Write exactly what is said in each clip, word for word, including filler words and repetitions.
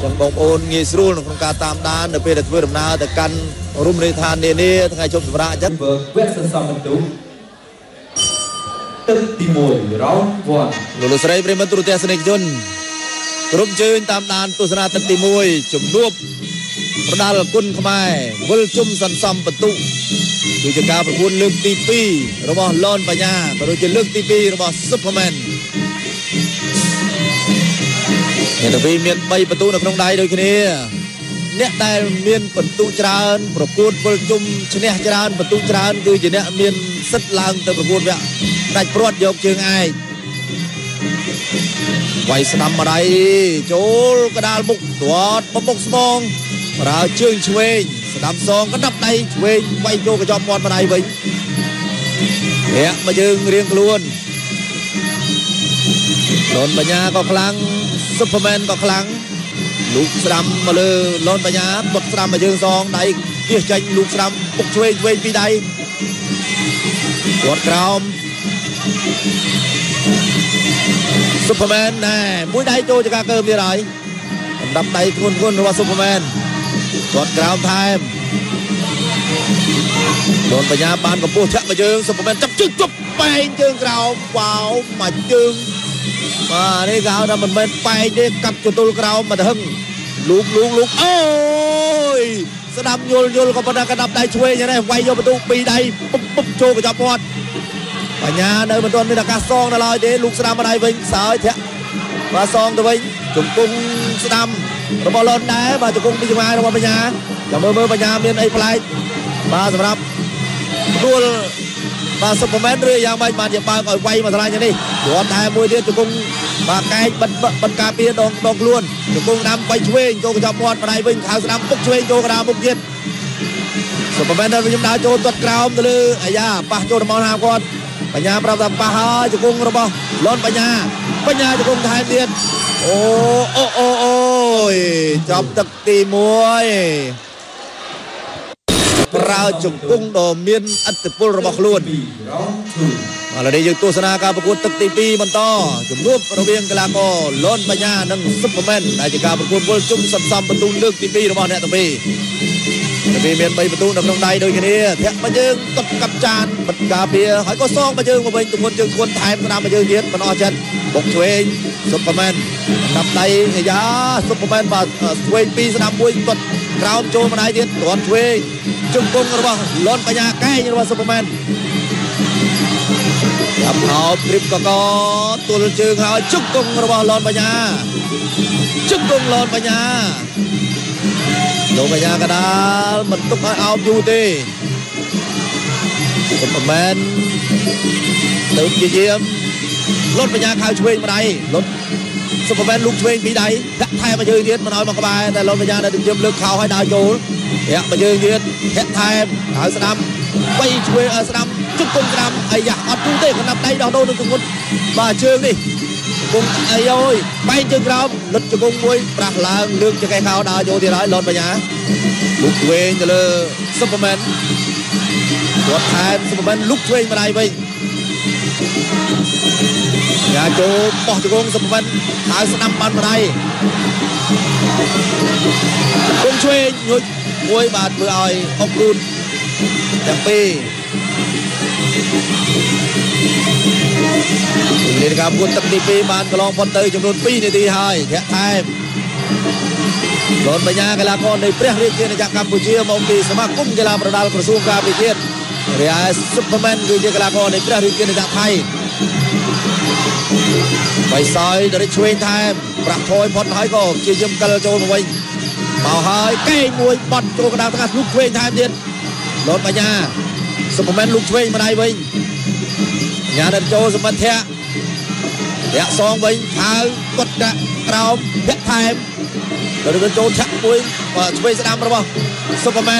จังบงโอนงี้สู้ក្នុងការតាមដាននៅពេលដែលធ្វើដំណើរទៅកាន់រមណីយដ្ឋាននានាថ្ងៃជប់សម្រាប់អញ្ចឹងវគ្គសន្សំបន្ទុកទឹកទីមួយ round one លោកស្រីប្រិមត្តទូរទស្សនិកជនគ្រប់ជើងតាមដានទស្សនាទឹកទីមួយជំនួបប្រដាល់គុណខ្មែរវិលជុំសន្សំបន្ទុកគឺជាការប្រកួតលើកទីពីររបស់ Lorn បញ្ញាក៏ដូចជាលើកទីពីររបស់ Superman អ្នកទាំងពីរមានបីបន្ទុកនៅក្នុងដៃដូចគ្នាអ្នកដែលមានបន្ទុកច្រើនប្រកួតវិលជុំឈ្នះច្រើនបន្ទុកច្រើនគឺជាអ្នកមានសិទ្ធិឡើងទៅប្រកួតវគ្គដាច់ព្រាត់យកជើងឯកវាយស្ដាំម្ដាយចូលកដាលមុខទាត់បំមុខស្មងប្រើជើងឆ្វេងស្ដាំសងកណ្ដាប់ដៃឆ្វេងវាយចូលកញ្ចប់មាត់ម្ដាយវិញអ្នកមកយើងរៀងខ្លួនLorn បញ្ញាក៏ខ្លាំង Superman ក៏ខ្លាំងលូកស្ដាំមកលើ Lorn បញ្ញាបុកស្ដាំមកយើងសងដៃគៀសចេញលូកស្ដាំបុកឆ្វេងឆ្វេងពីដៃគាត់ក្រោម Superman ណែមួយដៃចូលចង្កាកើមទៀតហើយសម្រាប់ដៃធ្ងន់ធ្ងន់របស់ Superman គាត់ក្រោមថែម Lorn បញ្ញាបានកម្ពស់ចាក់មកយើង Superman ចាប់ជើងជប់បែងជើងក្រោមវ៉ាវមកជើងបាទនេះគេហៅថាមិនមែនបែកទេកាប់ចតុលក្រោមមកទៅហឹងលូកលូកលូកអូយស្ដាប់យល់យល់ក៏ប៉ុន្តែកណ្ដាប់ដៃឆ្វេងហ្នឹងវាយយកបន្ទុកពីរដៃពុបពុបចូលកញ្ចប់មាត់បញ្ញានៅមិនទាន់មានឱកាសសងដល់ឡើយទេលូកស្ដាំម្ដាយវិញសើធាក់បាទសងទៅវិញជង្គង់ស្ដាំរបស់ Lorn ដែរបាទជង្គង់ពីចម្ងាយរបស់បញ្ញាចាំមើលមើលបញ្ញាមានអីប្លែកបាទសម្រាប់ដួលបាទ Superman ឬយ៉ាងម៉េចបានជាបើកឲ្យវាយមកឆ្លាញ់នេះគាត់តែមួយទៀតជង្គង់បាទកែកបិទបិទការពារដងដងខ្លួនជង្គង់ដាំបីឆ្វេងចូលកញ្ចប់មាត់ម្ដាយវិញខៅស្ដាំពុកឆ្វេងចូលកណ្ដាលមុខទៀត Superman ដល់ខ្ញុំដើរចូលទាត់ក្រោមទៅលើអាយ៉ាប៉ះចូលដល់មកហាគាត់បញ្ញាប្រាប់ថាប៉ះហើយជង្គង់របស់ Lorn បញ្ញាបញ្ញាជង្គង់ថែមទៀតអូអូអូអូយចាប់ទឹកទីមួយប្រើជង្គង់ដ៏មានឥទ្ធិពលរបស់ខ្លួនឥឡូវនេះយើងទស្សនាការប្រកួតទឹកទីពីរបន្តជំនួបរវាងកីឡាករ Lorn បញ្ញានិង Superman ដែលជាការប្រកួតវិលជុំសន្សំបន្ទុកលើកទីពីររបស់អ្នកទាំងពីរទាំងពីរមានបីបន្ទុកនៅក្នុងដៃដូចគ្នាធាក់មកយើងទប់កាប់ចានបិទការពារហើយក៏សងមកយើងមកវិញទម្ងន់ជើងធ្ងន់ថែមស្ដាំមកយើងទៀតមិនអស់ចិត្តបុកឆ្វេង Superman ដាក់ដៃអាយ៉ា Superman បាទឆ្វេងពីរស្ដាំមួយគាត់ក្រោមចូលម្ដាយទៀតគាត់ឆ្វេងជង្គង់របស់ Lorn បញ្ញាកែងរបស់ Superman ចាប់ហោព្រិបកកទល់ជើងហើយជង្គង់របស់ Lorn បញ្ញាជង្គង់ Lorn បញ្ញាលោកបញ្ញាកដាលមិនទុកឲ្យអោបយូរទេ Superman ទៅជាយាម Lorn បញ្ញាខៅឆ្វេងម្ដាយ Lorn Superman លូកឆ្វេងពីរដៃដាក់ថែមកយើងទៀតមិនឲ្យមកក្បែរតែ Lorn បញ្ញានៅជាមលើកខោឲ្យដើរចូលធាក់មកយើងទៀតធាក់ថែមហើយស្ដាំបីឆ្វេងស្ដាំជង្គង់ស្ដាំអាយ៉ាអត់ទូទេកណ្ដាប់ដៃដោះដូរនឹងទង្ងន់បាទជើងនេះគង់អីអើយបែកជើងក្រោមលុតជង្គង់មួយប្រាស់ឡើងលើកចង្កេះខោដើរចូលទៀតហើយ Lorn បញ្ញាលូកឆ្វេងទៅលើ Superman គាត់ថែម Superman លូកឆ្វេងម្ដាយវិញយ៉ាចូលបោះជង្គង់ Superman ហើយស្ដាំបានម្ដាយគង់ឆ្វេងញុចមួយបាទធ្វើឲ្យអុករូនទាំងពីរលេខការប្រកួតទឹកទីពីរបានកន្លងផុតទៅចំនួនពីរនាទីហើយធាក់ថែម Lorn បញ្ញាកីឡាករនៃព្រះរាជាណាចក្រកម្ពុជាមកពីសមាគមកីឡាប្រដាល់ក្រសួងការពារជាតិរីឯ Superman គឺជាកីឡាករនៃព្រះរាជាណាចក្រថៃបៃសយដរិចឆ្វេងថែមប្រាក់ថយផុតហើយក៏ជាយឹមកិលចូលមកវិញមកហើយកេងមួយបត់ចូលកណ្ដាលថ្ងាសលូកឆ្វេងថែមទៀត Lorn បញ្ញា Superman លូកឆ្វេងម្ដាយវិញញ៉ាដល់ចូលសម្បត្តិធាក់ធាក់សងវិញហើយគាត់ដាក់ក្រោមធាក់ថែមដល់ទៅចូលធាក់មួយឆ្វេងស្ដាំរបស់ Superman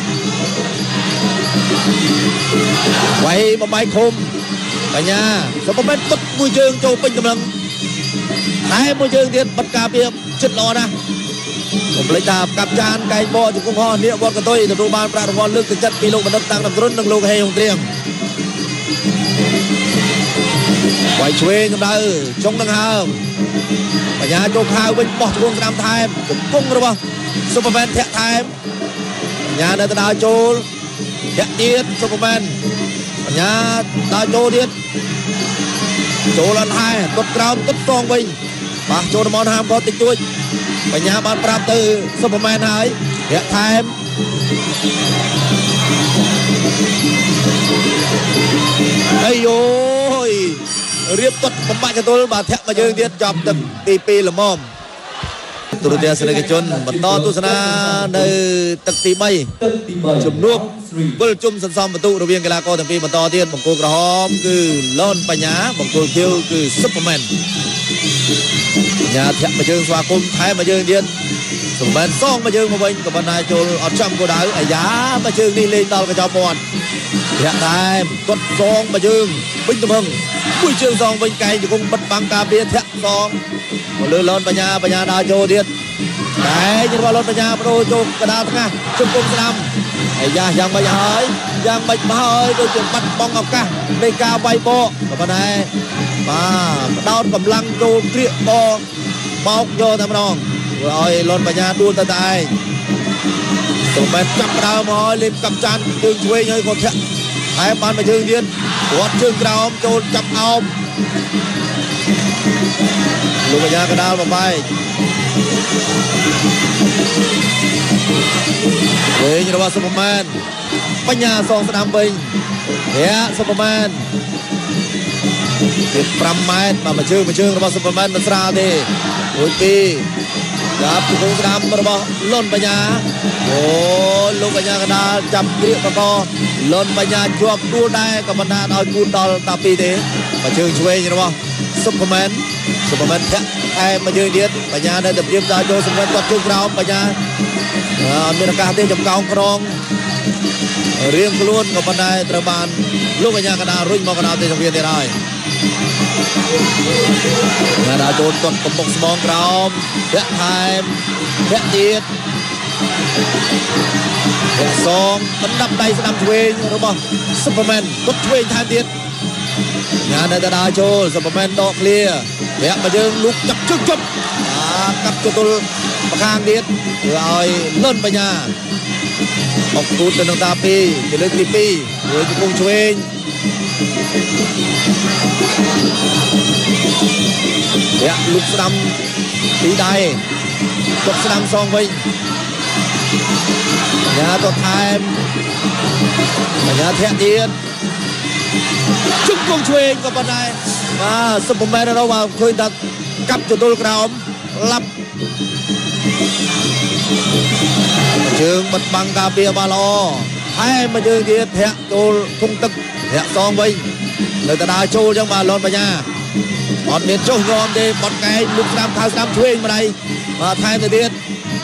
វាយបំបាយឃុំបញ្ញា Superman ទឹកមួយជើងចូលពេញកម្លាំងតែមួយជើងទៀតបិទការពារចិត្តល្អណាស់កុំភ្លេចថាកាប់ចានកែងបោជង្គង់ហោះនេះវត្តកតុយទទួលបានប្រាក់រង្វាន់លើកទឹកចិត្តពីលោកបណ្ឌិតតាំងដំរុននិងលោកហេហុងត្រៀង quay chuối trong đó trong đằng hào và nhà chụp hào bên bỏ chuông làm thêm cũng cung rồi không Superman thẹn thêm nhà này ta đào chô thẹn tiết Superman và nhà đào chô tiết chô lần hai tốt cao tốt con bình và chô nó món ham có tích chuối và nhà bạn prap từ Superman hai thẹn thêm ây ôi riêng tuật bấm bại cho tôi bà thẹn mà chơi tiết chọc từng tê pê là mồm tôi đưa ra cái chân mà to tôi sana nơi tật tí bay chùm nước với chùm sân song mà tụ đầu viên cái là co thằng phi mà to tiên bằng cô cà hóm cứ lon bà nhá bằng cô kêu cứ Superman nhà thẹn mà chơi xoa cung thái mà chơi điên Superman song mà chơi một bên của bên này cho ở trong cô đá ở giá mà chơi đi lên tàu cái cho mòn hiện tại tuất song mà chơi bình tâm hưng buổi trường song bên cạnh thì cũng bật băng cà bia thẹn song một lươn lon bà nhà bà nhà đá cho điên đấy nhưng mà lon bà nhà pro cho cái đá thằng chung cung năm ấy da giang bây giờ hơi giang bạch mà hơi đôi chuyện bắt bóng ngọc ca đây ca bay bộ của bên này mà đau cầm lăng cho triệt bo bóc vô thằng non rồi lon bà nhà đua tay tay tụi mình chắp đau mỏi lên cầm chăn tương chuối như còn thẹn hai bạn mà chơi điên quật chương cao cho chắp ôm lúc bà nhà cái đau mà bay đấy như là Superman Phanha song Nam Bình yeah Superman tuyệt năm mét mà mà chơi mà chơi là Superman nó ra đi ôi pi gặp cũng Nam mà lon Phanha ô lúc Phanha cái đá chăm điện mà co lon Phanha chuộc đua đây còn mình đã đòi cún đòi tạp pi thế mà chơi chơi như đó Superman Superman thẹn ai mà chơi điên Phanha đây tập game ra cho Superman quật chung rau Phanha mình cả tên chấm cao krong riêng luôn của bên này từ bàn lúc ở nhà cái nào rung mà cái nào tên trong viên thế này nhà đã trốn tuần cầm bóng small krong thẹn time thẹn tiết thẹn song tấn đập tay sẽ nằm thuê đúng không Superman tốt thuê time tiết nhà này đã cho Superman đọ clear thẹn mà dương lúc chập trước chập cặp cho tôi bạc hàng điên rồi lên vào nhà một cút từ đường ta pi từ đường pi rồi cho cùng chơi dạ lúc năm tí đây lúc năm xong với nhà tôi time nhà thẹn điên chúc cùng chơi của bên này và Superman đâu mà khơi thật cặp cho tôi nào lắp trường bật bằng cà bia ba lo hai mà trường kia thẹn tôi không tức thẹn xong với người ta đã trôi trong mà lon vào nhà bọn miền trôi ngon đi bọn cái lúc năm tháng năm thuê mà đây mà thay thời tiết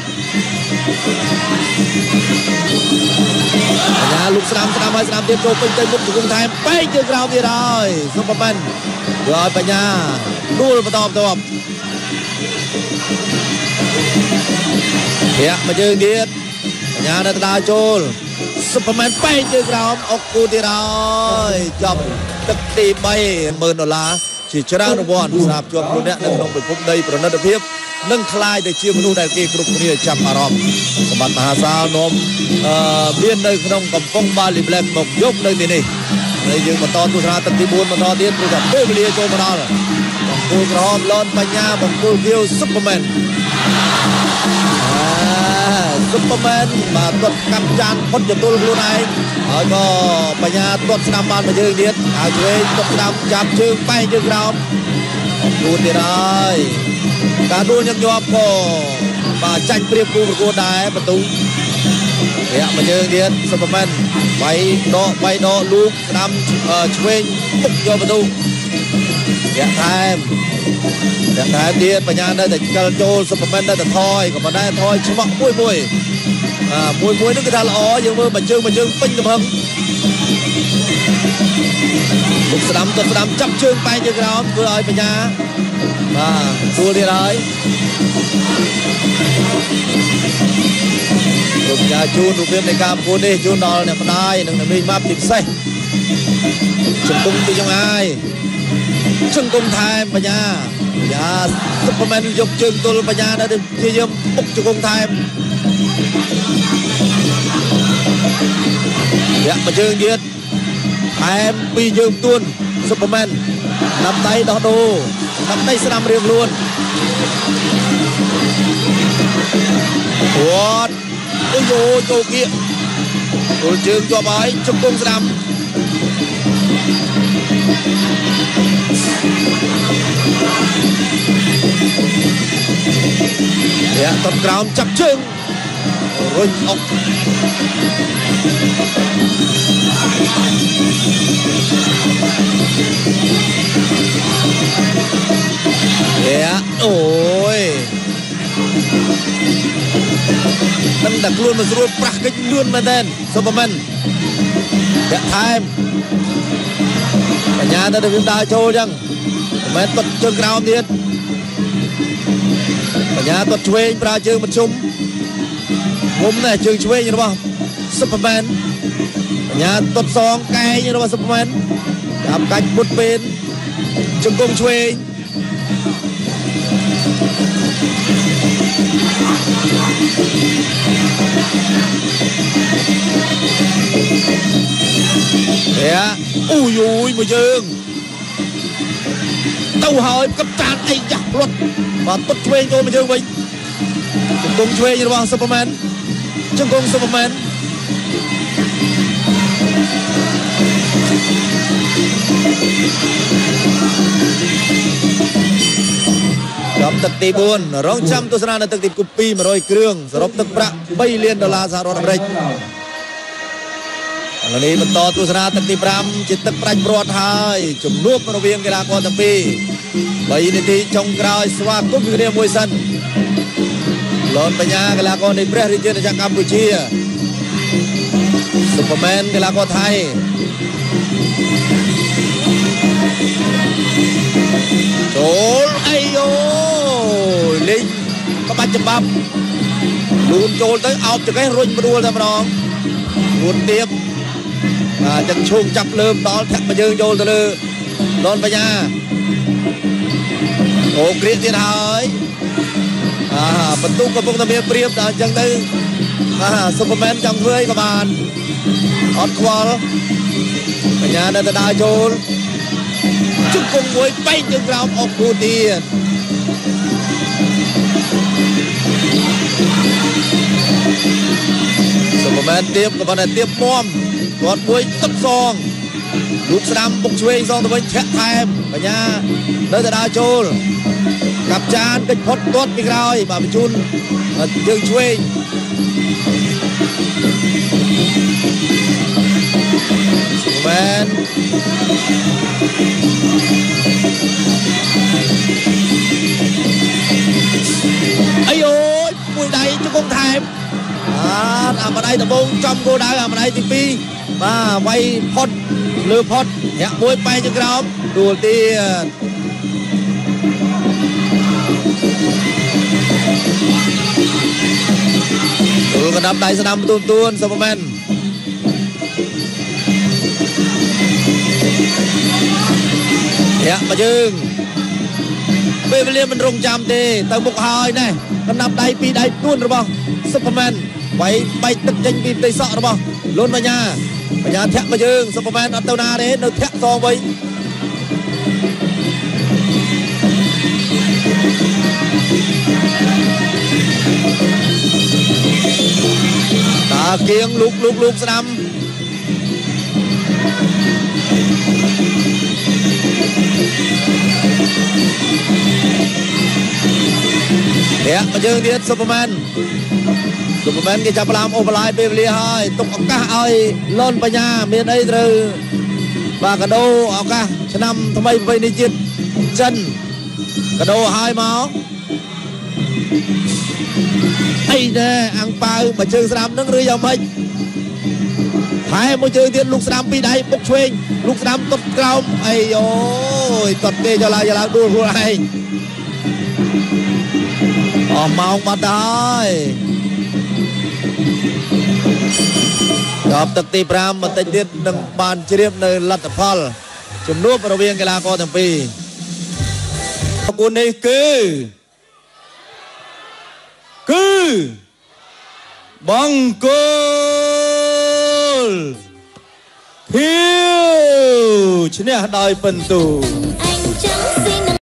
nhà lúc năm năm hai năm tiếp tục bên tây một cùng thay bay chưa rào kia rồi Superman rồi vào nhà đua vào tòm tòm thiệt mà chơi điên nhà này ta trôi Superman bay chơi ground ốc cu đi rồi chậm tất tì bay mờ nổ lá chỉ cho ra nó buồn sạp chuột luôn đấy nâng nông bị phúc đây và nó được tiếp nâng khai để chia menu đại kỳ group này chậm mà rom bạn mà sao nôm biên nơi không cầm phong ba lìm lem một dốc nơi thế này đây dương mà to tôi ra tận tí buôn mà to tiến tôi gặp bê bê cho mà nó là bằng cô grom lon Phanha bằng cô kêu Superman Superman mà tuột cam chan phân cho tôi luôn này ở có Phanha tuột năm ban mà chơi điên à chơi tuột năm chạm chương bay chương ground luôn đi rồi cả đua nhấp nhộp cô và tranh priệp cô của cô đài bật tung dạ mà chơi điên Superman bay độ bay độ luôn năm chơi bục vô bật tung dạ time dạ time điên Phanha đây là cho Superman đây là thôi còn mà đây thôi chứ mọc mùi mùi à mùi mùi nó cái thằng ó nhưng mà mình chương mình chương pinh được không một năm tuần năm chấp chương bay như cái đó vừa ơi Phanha à đua đi rồi lúc nhà chun đủ phim này cam cuốn đi chun đò này còn ai đừng là mình map chỉnh xây chụp tung đi trong ai ជង្គង់ថែមបញ្ញាយ៉ាស៊ុបមែនយកជើងទល់បញ្ញានៅជាយើងពុកជង្គង់ថែមយ៉ាមកជើងទៀតថែមពីយើងទួនស៊ុបមែនណាំដៃដោះដូរណាំដៃស្ដាំរៀងខ្លួនវត្តអូយអូចូលគៀកទល់ជើងជាប់ហើយជង្គង់ស្ដាំយ៉ាតបក្រោមចាប់ជើងរុញអុកយ៉ាអូយនឹងតែខ្លួនមកស្រួលប្រាស់កិច្ចលឿនមែនទេស៊ុបមែនតាក់ថែមបញ្ញាទៅវាដើរចូលចឹងមិនមែនតត់ជើងក្រោមទៀតបញ្ញាតត់ឆ្វេងប្រើជើងមធ្យមមុំនេះជើងឆ្វេងរបស់ស៊ុបមែនបញ្ញាតត់សងកែងរបស់ស៊ុបមែនតាមកាច់ពុតពេលជង្គង់ឆ្វេងយ៉ាអូយអូយមួយយើងទៅហើយកັບចានអីយ៉ាស់ផ្លត់បាទទុតឆ្វេងចូលមកយើងវិញជង្គង់ឆ្វេងរបស់ស៊ុបមែនជង្គង់ស៊ុបមែនចាប់ទឹកទីបួនរងចាំទស្សនានៅទឹកទីគូពីរ 100 គ្រឿងសរុបទឹកប្រាក់3លានដុល្លារសហរដ្ឋអាមេរិកឥឡូវនេះបន្តទស្សនាទឹកទី5ជាទឹកប្រាច់ព្រាត់ហើយជំនួបរវាងកីឡាករទាំងពីរ3នាទីចុងក្រោយស្វាគមន៍គ្នាមួយសិនលនបញ្ញាកីឡាករនៃព្រះរាជាណាចក្រកម្ពុជាស៊ុបមែនកីឡាករថៃចូលអីអូយលេងក្បាច់ច្បាប់លូនចូលទៅអោបចង្កេះរុញព្រួលតែម្ដងលូនទៀបបាទចឹងឈោងចាប់លើមដល់ធាក់មកយើងចូលទៅលើលនបញ្ញាអូក្រៀកទៀតហើយអាបន្ទុកកំពុងតែមានព្រៀបដល់ចឹងទៅអាស៊ុបមែនចង់ធ្វើអីក៏បានអត់ខ្វល់បញ្ញានៅតែដើរចូលជង្គង់មួយបែកជើងក្រោមអុកគូទៀតស៊ុបមែនទៀបក៏ប៉ុន្តែទៀបមុំគាត់មួយទឹកសងលូកស្ដាំបុកឆ្វេងសងទៅវិញធាក់ថែមបញ្ញានៅតែដើរចូលកាប់ចានកិច្ចផុតទាត់ពីក្រោយបាទបញ្ជូនយើងឆ្វេងស៊ុបមែនអាយអូយមួយដៃជង្គង់ថែមបាទអាម្ដាយដំបងចំគោដៅអាម្ដាយទីពីរបាទវាយផុតលើផុតញាក់មួយបែកជើងក្រោមដួលទៀតដួលកណ្ដាប់ដៃស្ដាំទូនទូនស៊ុបមែនញាក់មកយើងពេលវេលាមិនរងចាំទេទៅមុខហើយណែកណ្ដាប់ដៃពីរដៃទួនរបស់ស៊ុបមែនវាយបែកទឹកចេញពីផ្ទៃសក់របស់លូនបញ្ញាបញ្ញាធាក់មកយើងស៊ុបមែនអត់ទៅណាទេនៅធាក់សងវិញតាគៀងលូកលូកលូកស្ដាំធាក់មកយើងទៀតស៊ុបមែនស៊ុបមែនគេចាប់ផ្ដើមអូសបន្លាយពេលវេលាហើយទុកឱកាសឲ្យលនបញ្ញាមានអីត្រូវបាទកាដូឱកាសឆ្នាំថ្មីប្រពៃណីជាតិចិនកាដូឲ្យមកអីដែរអាំងប៉ាវមកជើងស្ដាំនឹងឬយ៉ាងម៉េចថែមួយជើងទៀតលូកស្ដាំពីរដៃបុកឆ្វេងលូកស្ដាំទត់ក្រោមអីអូយទត់ទេចឡើងចឡើងដួលខ្លួនឯងអស់ម៉ោងបាត់ហើយដល់ទឹកទី5បន្តិចទៀតនឹងបានជ្រាបនៅលទ្ធផលជំនួបរវាងកីឡាករទាំងពីរប្រគួតនេះគឺគឺបង្គោលភៀវឈ្នះដោយពិន្ទុ